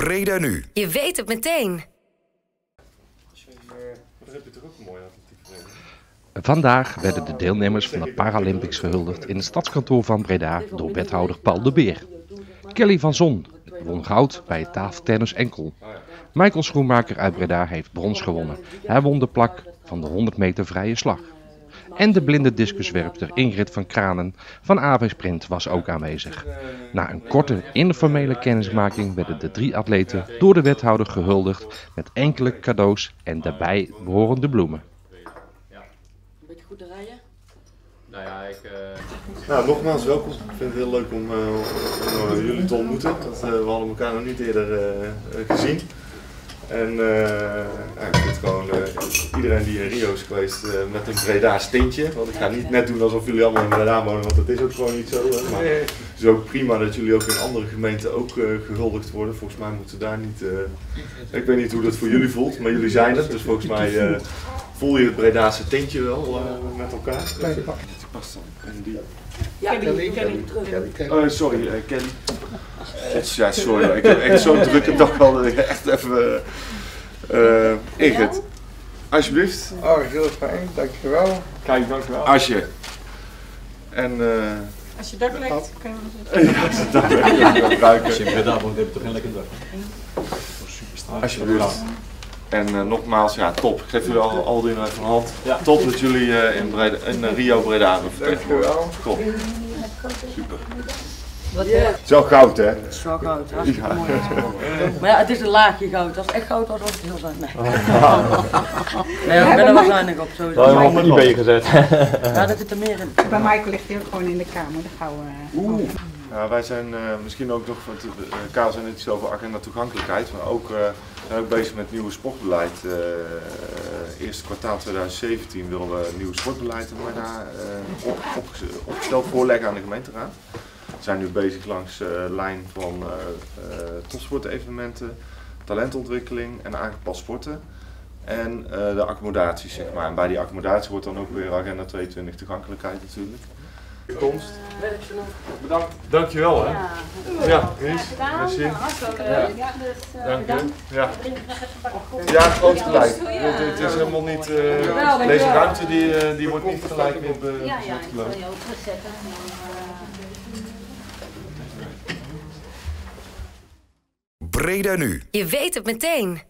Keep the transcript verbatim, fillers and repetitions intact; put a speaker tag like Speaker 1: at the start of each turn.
Speaker 1: Breda nu.
Speaker 2: Je weet het meteen.
Speaker 3: Vandaag werden de deelnemers van de Paralympics gehuldigd in het stadskantoor van Breda door wethouder Paul de Beer. Kelly van Zon won goud bij het tafeltennis enkel. Michael Schoenmaker uit Breda heeft brons gewonnen. Hij won de plak van de honderd meter vrije slag. En de blinde discuswerpster Ingrid van Kranen van A V Sprint was ook aanwezig. Na een korte informele kennismaking werden de drie atleten door de wethouder gehuldigd met enkele cadeaus en daarbij behorende bloemen.
Speaker 4: Een beetje goed te rijden?
Speaker 5: Nou ja, ik... Uh...
Speaker 6: Nou, nogmaals welkom. Ik vind het heel leuk om, uh, om uh, jullie te ontmoeten. Dat, uh, we hadden elkaar nog niet eerder uh, gezien. En uh, ja, ik vind gewoon uh, iedereen die in Rio is geweest uh, met een Breda's tintje. Want ik ga niet net doen alsof jullie allemaal in Breda wonen, want dat is ook gewoon niet zo. Hè. Maar het is ook prima dat jullie ook in andere gemeenten ook uh, gehuldigd worden. Volgens mij moeten daar niet... Uh, ik weet niet hoe dat voor jullie voelt, maar jullie zijn het. Dus volgens mij uh, voel je het Breda's tintje wel uh, met elkaar. Die past dan. En die...
Speaker 4: Ja, Kelly. Kelly.
Speaker 6: Kelly. Oh, sorry, uh, Kelly. God, ja, sorry. Ik heb echt zo'n drukke dag gehad dat ik echt even... Uh, Ingrid, alsjeblieft.
Speaker 7: Oh, heel fijn, dankjewel.
Speaker 6: Kijk, dankjewel. Asje. En... Uh,
Speaker 4: als je dak legt, kan je
Speaker 6: wel ja, als je dak legt, kan je wel gebruiken.
Speaker 5: Als je in Breda woont, heb je toch een lekker dak.
Speaker 6: Alsjeblieft. En uh, nogmaals, ja, top. Ik geef jullie al, al dingen uit van hand. Ja. Top dat jullie uh, in, Breda, in uh, Rio Breda hebben vertegenwoordigd. Top. Super.
Speaker 4: Wat, yeah.
Speaker 6: Het is wel goud, hè?
Speaker 4: Het is wel goud, hartstikke ja. mooi. Maar ja, het is een laagje goud. Als het echt goud was, was het heel zuinig. Nee, nee ik ben er wel zuinig op. Sowieso.
Speaker 5: Daar heb je niet bij gezet.
Speaker 4: Ja, dat zit er meer in.
Speaker 8: Bij Michael ligt hij ook gewoon in de kamer. Dan gaan we...
Speaker 6: Oeh. Ja, wij zijn uh, misschien ook nog, want de K Z N niet zo over agenda toegankelijkheid, maar ook, uh, zijn ook bezig met het nieuwe sportbeleid. Uh, uh, eerste kwartaal twintig zeventien willen we een nieuw sportbeleid uh, op, op, opgesteld voorleggen aan de gemeenteraad. We zijn nu bezig langs de uh, lijn van uh, uh, topsportevenementen, talentontwikkeling en aangepast sporten. En uh, de accommodaties, zeg maar. En bij die accommodatie wordt dan ook weer agenda tweeëntwintig toegankelijkheid natuurlijk. Komst. Bedankt. Dankjewel hè. Ja, ja Ries. Merci. Ja. Dank je. Ja, ja groot gelijk. Het is helemaal niet, uh, deze ruimte die, uh, die wordt niet gelijk weer bezet. Ja, ja, ik wil je ook zetten.
Speaker 1: Breda nu.
Speaker 2: Je weet het meteen.